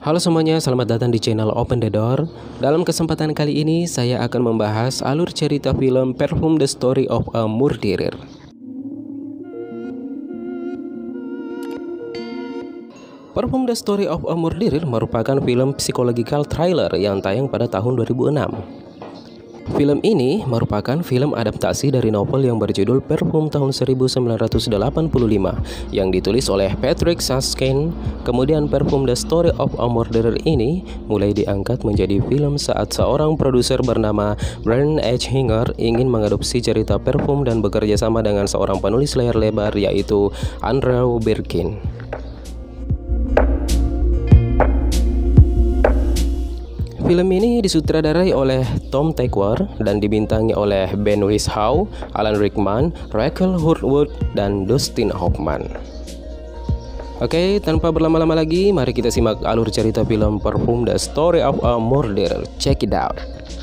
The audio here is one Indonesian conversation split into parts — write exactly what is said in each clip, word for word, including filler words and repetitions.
Halo semuanya, selamat datang di channel Open the Door. Dalam kesempatan kali ini, saya akan membahas alur cerita film Perfume The Story of a Murderer. Perfume The Story of a Murderer merupakan film psychological thriller yang tayang pada tahun dua ribu enam. Film ini merupakan film adaptasi dari novel yang berjudul Perfume tahun seribu sembilan ratus delapan puluh lima yang ditulis oleh Patrick Susskind. Kemudian Perfume The Story of a Murderer ini mulai diangkat menjadi film saat seorang produser bernama Brent H. Hinger ingin mengadopsi cerita Perfume dan bekerja sama dengan seorang penulis layar lebar yaitu Andrew Birkin. Film ini disutradarai oleh Tom Tykwer dan dibintangi oleh Ben Whishaw, Alan Rickman, Rachel Hurd-Wood, dan Dustin Hoffman. Oke, tanpa berlama-lama lagi, mari kita simak alur cerita film Perfume The Story of a Murderer. Check it out.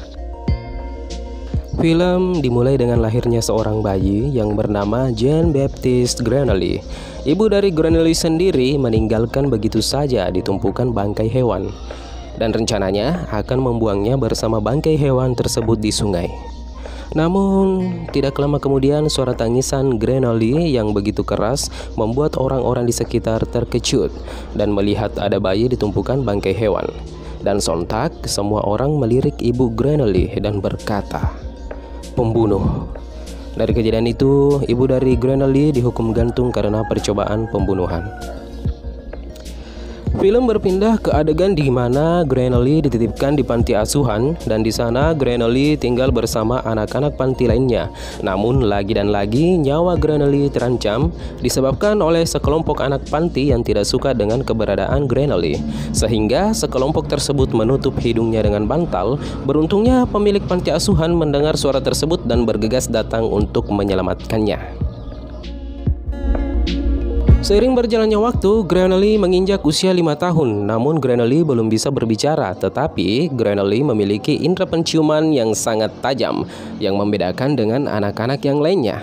Film dimulai dengan lahirnya seorang bayi yang bernama Jean Baptiste Grenouille. Ibu dari Grenouille sendiri meninggalkan begitu saja di tumpukan bangkai hewan, dan rencananya akan membuangnya bersama bangkai hewan tersebut di sungai. Namun, tidak lama kemudian suara tangisan Grenouille yang begitu keras membuat orang-orang di sekitar terkejut dan melihat ada bayi di tumpukan bangkai hewan. Dan sontak, semua orang melirik ibu Grenouille dan berkata, "Pembunuh." Dari kejadian itu, ibu dari Grenouille dihukum gantung karena percobaan pembunuhan. Film berpindah ke adegan di mana Grenouille dititipkan di panti asuhan dan di sana Grenouille tinggal bersama anak-anak panti lainnya. Namun lagi dan lagi nyawa Grenouille terancam disebabkan oleh sekelompok anak panti yang tidak suka dengan keberadaan Grenouille, sehingga sekelompok tersebut menutup hidungnya dengan bantal. Beruntungnya pemilik panti asuhan mendengar suara tersebut dan bergegas datang untuk menyelamatkannya. Seiring berjalannya waktu, Grenouille menginjak usia lima tahun. Namun Grenouille belum bisa berbicara, tetapi Grenouille memiliki indera penciuman yang sangat tajam yang membedakan dengan anak-anak yang lainnya.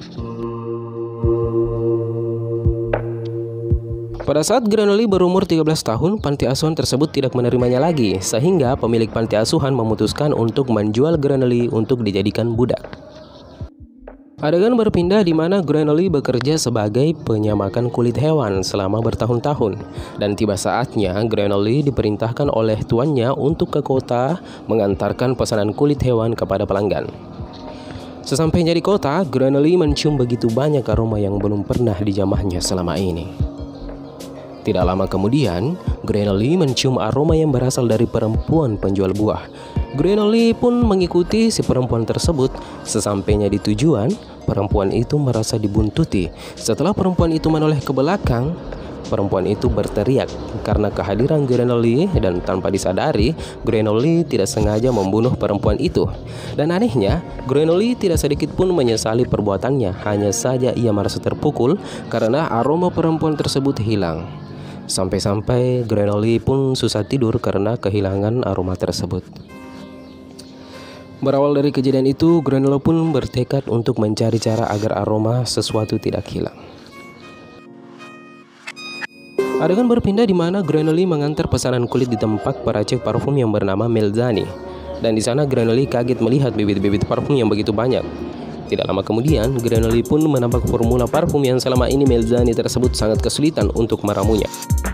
Pada saat Grenouille berumur tiga belas tahun, panti asuhan tersebut tidak menerimanya lagi, sehingga pemilik panti asuhan memutuskan untuk menjual Grenouille untuk dijadikan budak. Adegan berpindah di mana Grenouille bekerja sebagai penyamakan kulit hewan selama bertahun-tahun, dan tiba saatnya Grenouille diperintahkan oleh tuannya untuk ke kota mengantarkan pesanan kulit hewan kepada pelanggan. Sesampainya di kota, Grenouille mencium begitu banyak aroma yang belum pernah dijamahnya selama ini. Tidak lama kemudian, Grenouille mencium aroma yang berasal dari perempuan penjual buah. Grenouille pun mengikuti si perempuan tersebut. Sesampainya di tujuan, perempuan itu merasa dibuntuti. Setelah perempuan itu menoleh ke belakang, perempuan itu berteriak karena kehadiran Grenouille, dan tanpa disadari, Grenouille tidak sengaja membunuh perempuan itu. Dan anehnya, Grenouille tidak sedikit pun menyesali perbuatannya. Hanya saja ia merasa terpukul karena aroma perempuan tersebut hilang. Sampai-sampai Grenouille pun susah tidur karena kehilangan aroma tersebut. Berawal dari kejadian itu, Grenouille pun bertekad untuk mencari cara agar aroma sesuatu tidak hilang. Adegan berpindah di mana Grenouille mengantar pesanan kulit di tempat peracik parfum yang bernama Melzani. Dan di sana Grenouille kaget melihat bibit-bibit parfum yang begitu banyak. Tidak lama kemudian, Grenouille pun menambah formula parfum yang selama ini Melzani tersebut sangat kesulitan untuk meramunya.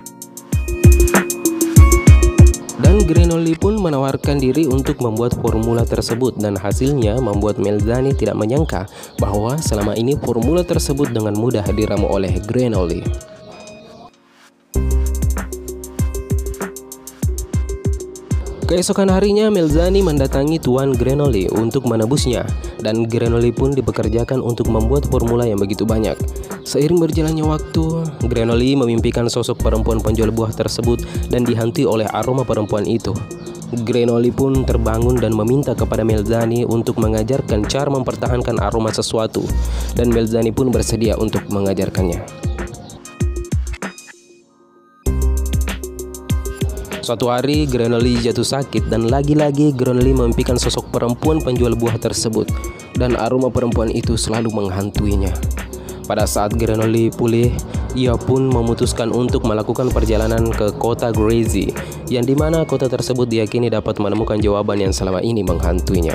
Dan Grenouille pun menawarkan diri untuk membuat formula tersebut, dan hasilnya membuat Melzani tidak menyangka bahwa selama ini formula tersebut dengan mudah diramu oleh Grenouille. Keesokan harinya, Melzani mendatangi tuan Grenouille untuk menebusnya, dan Grenouille pun dipekerjakan untuk membuat formula yang begitu banyak. Seiring berjalannya waktu, Grenouille memimpikan sosok perempuan penjual buah tersebut dan dihantui oleh aroma perempuan itu. Grenouille pun terbangun dan meminta kepada Melzani untuk mengajarkan cara mempertahankan aroma sesuatu, dan Melzani pun bersedia untuk mengajarkannya. Suatu hari Grenouille jatuh sakit, dan lagi-lagi Grenouille memimpikan sosok perempuan penjual buah tersebut, dan aroma perempuan itu selalu menghantuinya. Pada saat Granoli pulih, ia pun memutuskan untuk melakukan perjalanan ke kota Gracie, yang dimana kota tersebut diyakini dapat menemukan jawaban yang selama ini menghantuinya.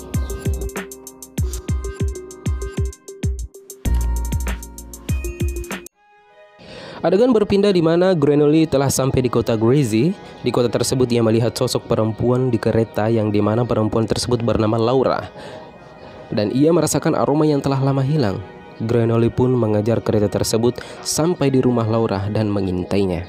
Adegan berpindah di mana Granoli telah sampai di kota Gracie. Di kota tersebut ia melihat sosok perempuan di kereta yang dimana perempuan tersebut bernama Laura. Dan ia merasakan aroma yang telah lama hilang. Granoli pun mengejar kereta tersebut sampai di rumah Laura dan mengintainya.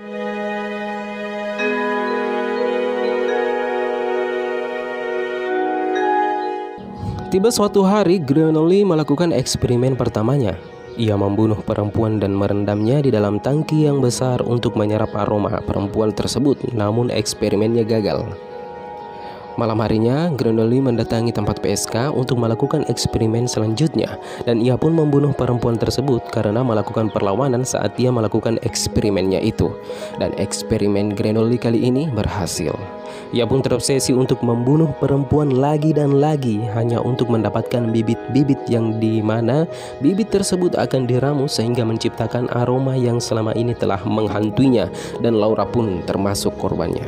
Tiba suatu hari, Granoli melakukan eksperimen pertamanya. Ia membunuh perempuan dan merendamnya di dalam tangki yang besar untuk menyerap aroma perempuan tersebut, namun eksperimennya gagal. Malam harinya, Granoli mendatangi tempat P S K untuk melakukan eksperimen selanjutnya, dan ia pun membunuh perempuan tersebut karena melakukan perlawanan saat ia melakukan eksperimennya itu. Dan eksperimen Granoli kali ini berhasil. Ia pun terobsesi untuk membunuh perempuan lagi dan lagi hanya untuk mendapatkan bibit-bibit yang dimana bibit tersebut akan diramu sehingga menciptakan aroma yang selama ini telah menghantuinya, dan Laura pun termasuk korbannya.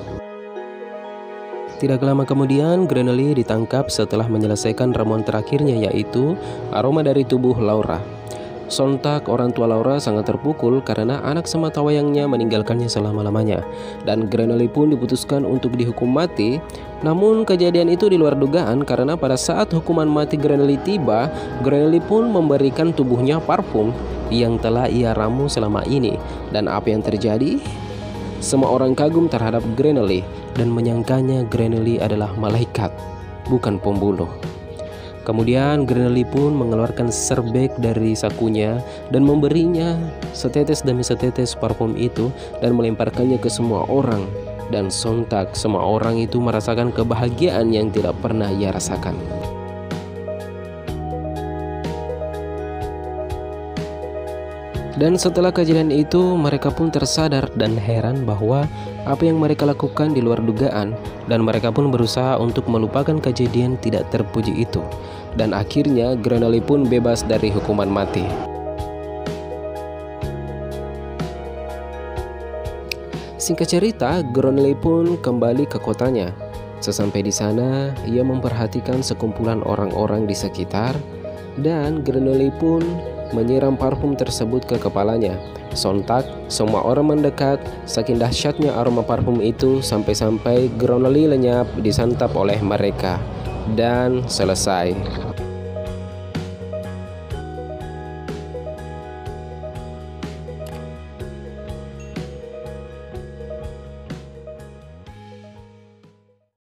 Tidak lama kemudian, Granoli ditangkap setelah menyelesaikan ramuan terakhirnya, yaitu aroma dari tubuh Laura. Sontak orang tua Laura sangat terpukul karena anak sematawayangnya meninggalkannya selama-lamanya, dan Granoli pun diputuskan untuk dihukum mati. Namun kejadian itu di luar dugaan karena pada saat hukuman mati Granoli tiba, Granoli pun memberikan tubuhnya parfum yang telah ia ramu selama ini. Dan apa yang terjadi? Semua orang kagum terhadap Granoli dan menyangkanya Granoli adalah malaikat, bukan pembunuh. Kemudian Granoli pun mengeluarkan serbuk dari sakunya dan memberinya setetes demi setetes parfum itu dan melemparkannya ke semua orang. Dan sontak semua orang itu merasakan kebahagiaan yang tidak pernah ia rasakan. Dan setelah kejadian itu, mereka pun tersadar dan heran bahwa apa yang mereka lakukan di luar dugaan, dan mereka pun berusaha untuk melupakan kejadian tidak terpuji itu. Dan akhirnya Granoli pun bebas dari hukuman mati. Singkat cerita, Granoli pun kembali ke kotanya. Sesampai di sana, ia memperhatikan sekumpulan orang-orang di sekitar, dan Granoli pun menyiram parfum tersebut ke kepalanya. Sontak semua orang mendekat, saking dahsyatnya aroma parfum itu sampai-sampai Granoli lenyap disantap oleh mereka. Dan selesai.